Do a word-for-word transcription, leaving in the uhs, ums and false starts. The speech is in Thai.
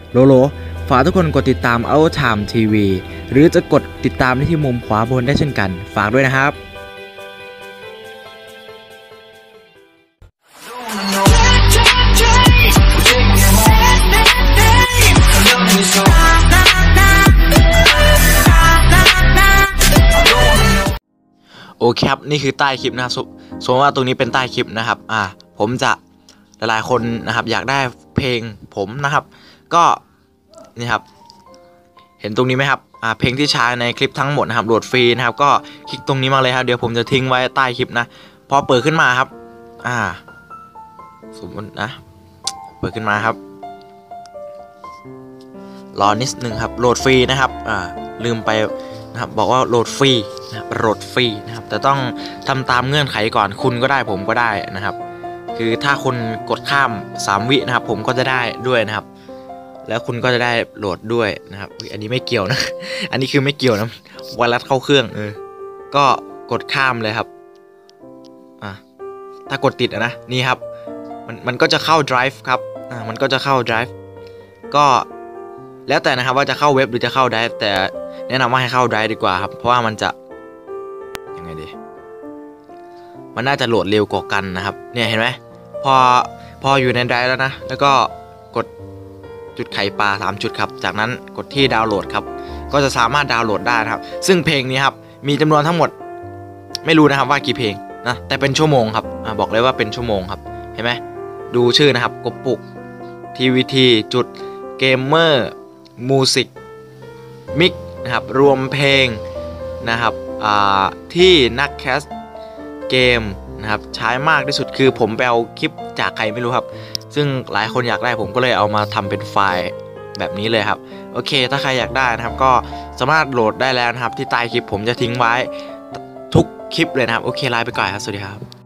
โลโลฝากทุกคนกดติดตาม Our Time ที วี หรือจะกดติดตามได้ที่มุมขวาบนได้เช่นกันฝากด้วยนะครับโอเคครับนี่คือใต้คลิปนะครับสมมติว่าตรงนี้เป็นใต้คลิปนะครับอ่าผมจะหลายๆคนนะครับอยากได้เพลงผมนะครับก็นี่ครับเห็นตรงนี้ไหมครับอ่าเพลงที่ใช้ในคลิปทั้งหมดนะครับโหลดฟรีนะครับก็คลิกตรงนี้มาเลยครับเดี๋ยวผมจะทิ้งไว้ใต้คลิปนะพอเปิดขึ้นมาครับอ่าสมมตินะเปิดขึ้นมาครับรอนิดนึงครับโหลดฟรีนะครับอ่าลืมไปนะครับบอกว่าโหลดฟรีนะครับโหลดฟรีนะครับแต่ต้องทำตามเงื่อนไขก่อนคุณก็ได้ผมก็ได้นะครับคือถ้าคุณกดข้ามสามวินะครับผมก็จะได้ด้วยนะครับแล้วคุณก็จะได้โหลดด้วยนะครับอันนี้ไม่เกี่ยวนะอันนี้คือไม่เกี่ยวนะไวรัสเข้าเครื่องเออก็กดข้ามเลยครับอ่ะถ้ากดติดนะนี่ครับมันมันก็จะเข้า Drive ครับอ่ามันก็จะเข้า Drive ก็แล้วแต่นะครับว่าจะเข้าเว็บหรือจะเข้า Drive แต่แนะนำว่าให้เข้า Drive ดีกว่าครับเพราะว่ามันจะยังไงดีมันน่าจะโหลดเร็วกว่ากันนะครับเนี่ยเห็นไหมพอพออยู่ใน Drive แล้วนะแล้วก็กดจุดไข่ปลาสามจุดครับจากนั้นกดที่ดาวน์โหลดครับก็จะสามารถดาวน์โหลดได้นะครับซึ่งเพลงนี้ครับมีจำนวนทั้งหมดไม่รู้นะครับว่ากี่เพลงนะแต่เป็นชั่วโมงครับอ่าบอกเลยว่าเป็นชั่วโมงครับเห็นไหมดูชื่อนะครับกบปุก ที วี ที จุดเกมเมอร์มิวสิกมิกนะครับรวมเพลงนะครับที่นักแคสเกมนะครับใช้มากที่สุดคือผมไปเอาคลิปจากใครไม่รู้ครับซึ่งหลายคนอยากได้ผมก็เลยเอามาทำเป็นไฟล์แบบนี้เลยครับโอเคถ้าใครอยากได้นะครับก็สามารถโหลดได้แล้วนะครับที่ใต้คลิปผมจะทิ้งไว้ทุกคลิปเลยนะครับโอเคไลน์ไปก่อนครับสวัสดีครับ